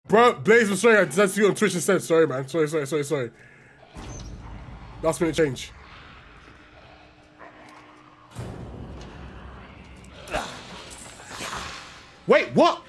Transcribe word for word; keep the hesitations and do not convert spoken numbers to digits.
Bro, Blaze was sorry, I decided to see you on Twitch instead. Sorry, man. Sorry, sorry, sorry, sorry. Last minute change. Wait, what?